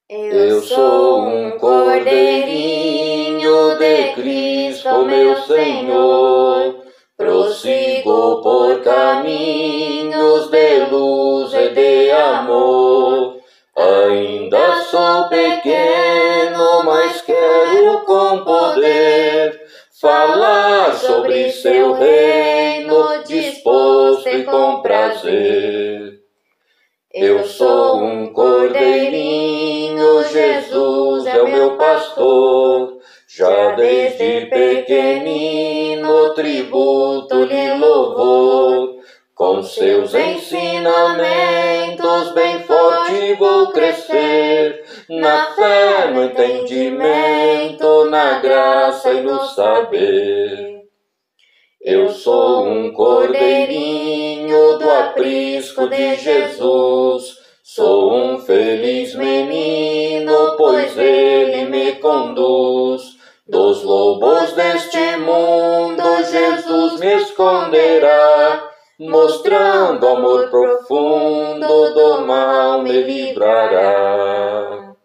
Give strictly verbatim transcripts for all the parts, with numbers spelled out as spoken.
Eu sou um cordeirinho de Cristo, meu Senhor. Prossigo por caminhos de luz e de amor. Ainda sou pequeno, mas quero com poder falar sobre seu reino, disposto e com prazer. Eu sou um cordeirinho, Jesus é o meu pastor. Já desde pequenino tributo-lhe louvor. Com seus ensinamentos bem forte vou crescer, na fé, no entendimento, na graça e no saber. Eu sou um cordeirinho do aprisco de Jesus, sou um feliz menino, pois ele me conduz. Dos lobos deste mundo Jesus me esconderá, mostrando amor profundo, do mal me livrará.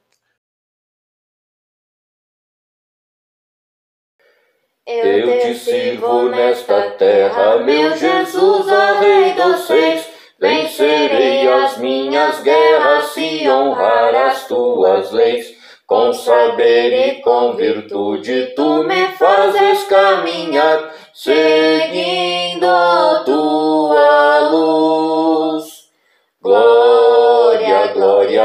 Eu te sirvo nesta terra, meu Jesus, ó Rei dos Seis. Vencerei as minhas guerras se honrar as tuas leis. Com saber e com virtude tu me fazes caminhar, seguindo tua luz. Glória, glória,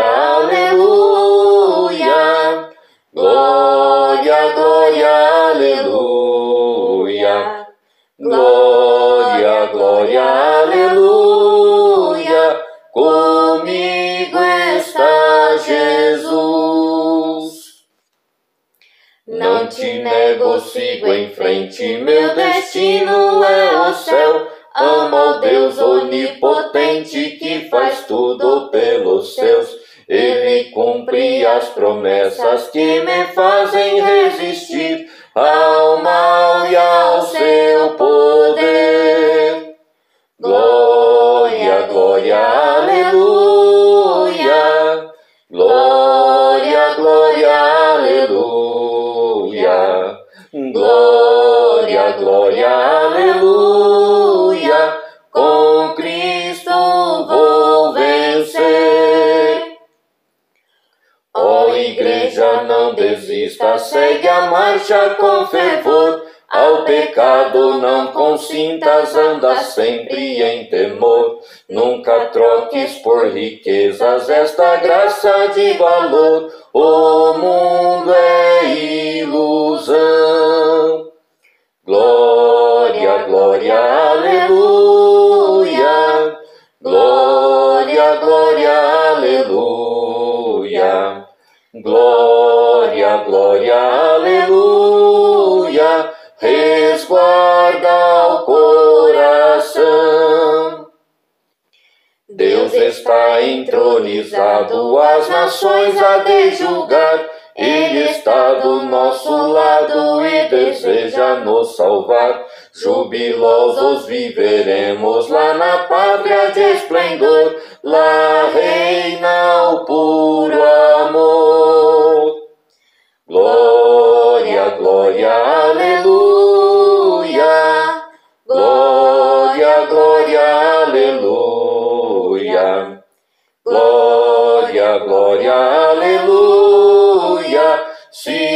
aleluia. Glória, glória, aleluia. Glória, glória, aleluia. Comigo está Jesus. Não te nego, sigo em frente, meu destino é o céu. Amo ao Deus onipotente que faz tudo pelos seus. Ele cumpre as promessas que me fazem resistir ao mal e ao seu poder. Glória, glória, aleluia. Glória, glória, aleluia. Glória, glória, aleluia. Com Cristo vou vencer. Ó igreja, não desista, segue a marcha com fervor. Ao pecado não consintas, anda sempre em temor. Nunca troques por riquezas esta graça de valor. O mundo é ilusão. Glória, glória, aleluia. Glória, glória, aleluia. Glória, glória, aleluia. Resguarda o coração. Deus está entronizado, as nações há de julgar. Ele está do nosso lado e deseja nos salvar. Jubilosos viveremos lá na pátria de esplendor. Lá reina o puro amor. Glória, glória, aleluia. Glória, glória, aleluia. Glória, glória, aleluia. Se